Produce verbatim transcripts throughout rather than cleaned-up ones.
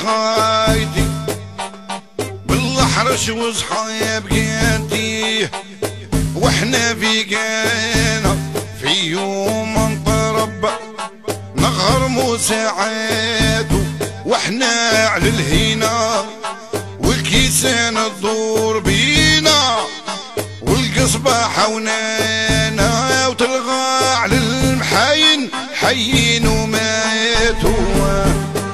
خايتي بالحرش وصحاب جاتي، واحنا في جانا في يوم انطرب نغرمو ساعاته، واحنا على الهنا والكيسان تدور بينا، والقصبة حونانا وتلغى على المحاين حيين وماتوا.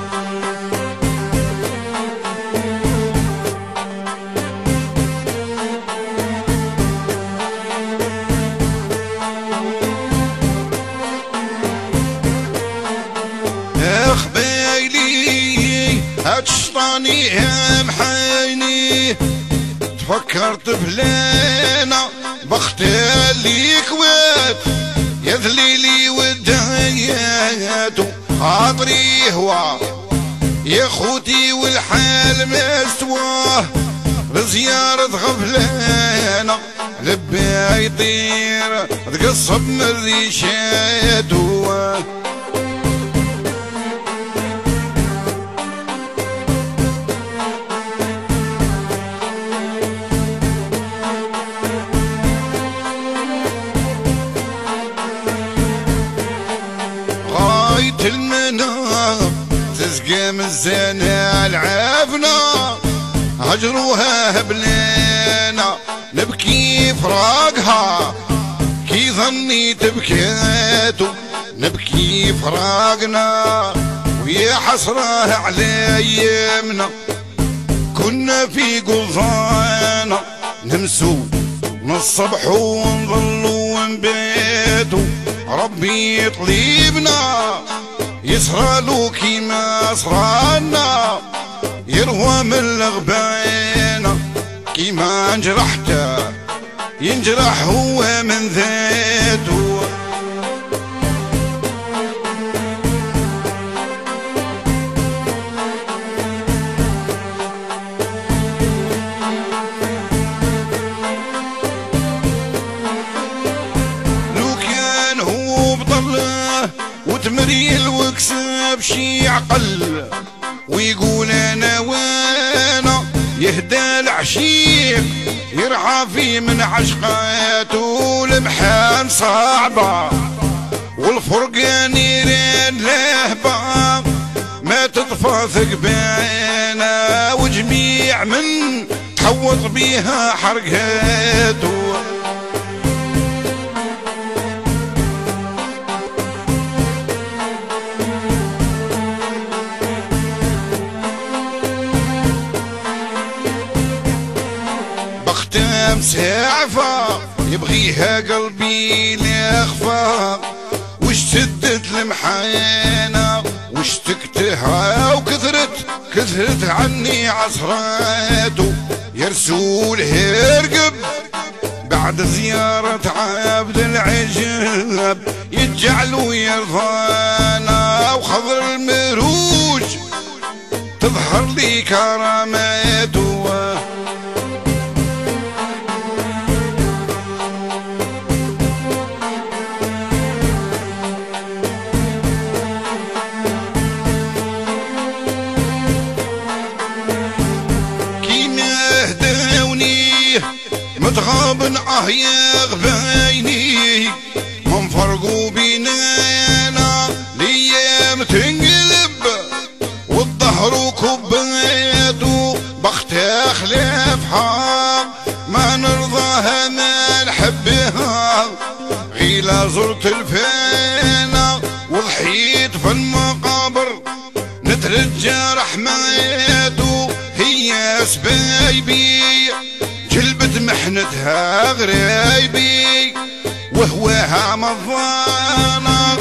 هاتشطاني يا محايني تفكرت بلانا بختالي كوات يا ذليلي ودهياتو، خاطري هو يا خوتي والحال ما استواه، لزيارة غفلانة لبا يطير تقصب من ريشاتو. المنام تسقى مزانا العافنا هجروها هبلانا نبكي فراقها كي ظني تبكياتو، نبكي فراقنا ويا حسرة على ايامنا كنا في قضانا نمسو من الصبح ونظلو ونبيتو، ربي يطلبنا يسرالو كيما صرالنا يروى من الغبانا، كيما انجرحت ينجرح هو من ذاته. وتمريل وكسب شي عقل ويقول انا وانا يهدى العشيق يرعى في من عشقاته، المحام صعبة والفرقان يرين لهبة ما تطفى ثقبانا، وجميع من تحوط بيها حرقاته. مسعفة يبغيها قلبي لاخفى، واشتدت المحانة واشتكتها وكثرت كثرت عني عصراته، يا رسول هرقب بعد زيارة عبد العجب يجعلوا يرضانا، وخضر المروج تظهر لي كراماته. متغابن اه يا غبايني من فرقوا بيننا ليام تنقلب والظهر كبيته، بخت خلافها ما نرضاها ما نحبها، غيلا زرت الفانا وضحيت في المقابر نترجى رحماته، هي سبايبي جلبت محنتها غرايبي وهواها مضانة،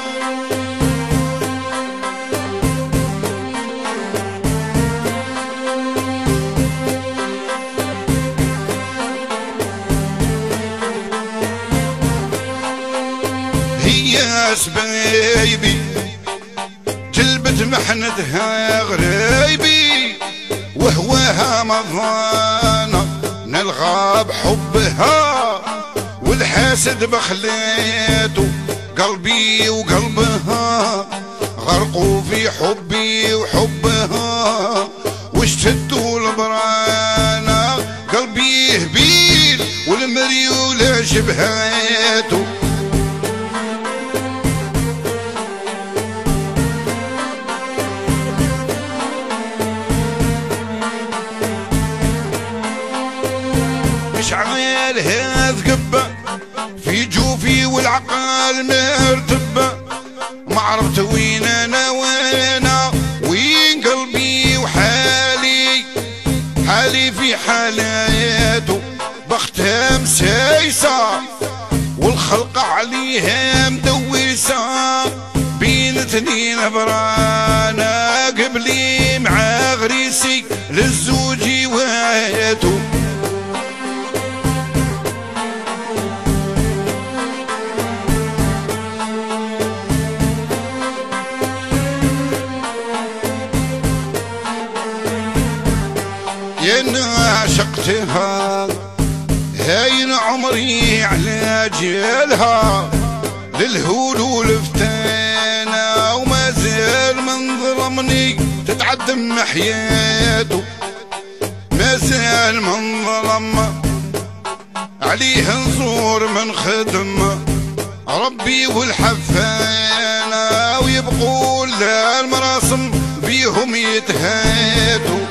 هي سبايبي جلبت محنتها غرايبي وهواها مضانة، نلغى بحبها والحاسد بخليته، قلبي وقلبها غرقوا في حبي وحبها واشتدوا البرانا، قلبي يهبيل والمريولة شبهاته. مشعل هذ قبة في جوفي والعقل مرتبة، ما عرفت وين انا وانا وين قلبي وحالي، حالي في حالاته بختها مسايسة والخلق عليها مدوسة، بين اثنين برانا قبلي مع غريسي للزوج واتو. يا عشقتها هاين عمري على جيلها، للهول والفتانة وما زال من ظلمني تتعدم حياته، ما زال من ظلم عليه نزور من خدم ربي والحفانة، ويبقوا المراسم بيهم يتهاتوا.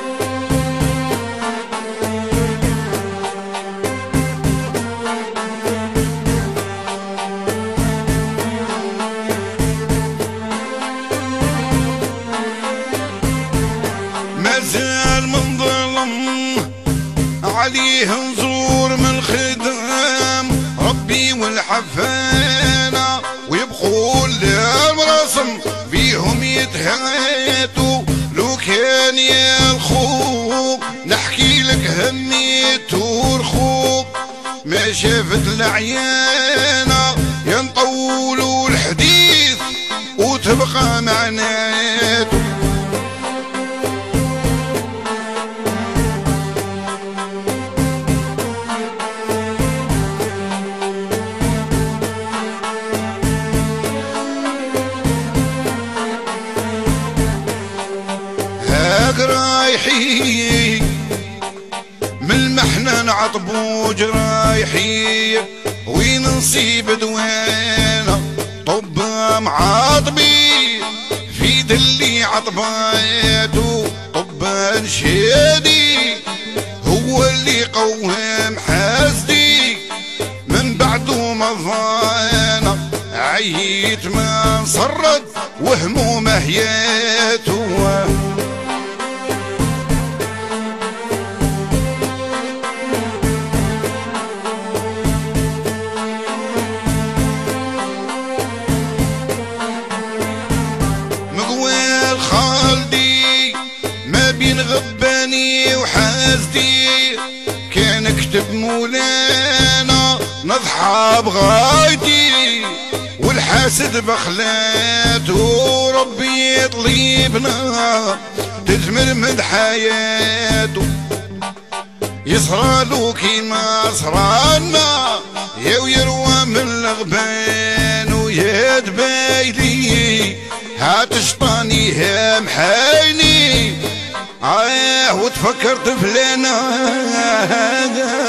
مازال من ظلم عليه نزور من خدام ربي والحفانة، ويبقوا المراسم بيهم يتهاتوا. لو كان يا الخوق نحكي لك هميت ورخوق، ما شافت العيانة ينطولوا الحديث وتبقى معناته. رايحي من المحنة نعطبو جرايحي، وين نصيب دوانة طب معاطبي في دلي عطباته. طبان شادي هو اللي قوم حاسدي، من بعده مظانة عيت ما صرد وهمومه هياته. خالدي ما بين غباني وحاسدي، كان اكتب مولانا نضحى بغايتي والحاسد بخلاته. ربي يطلبنا تتمرمد حياته، يصرالو كيما صرالنا يا ويروى من الغبان ويا دبايلي هاتشطاني يا محايني. آه وتفكرت فلانا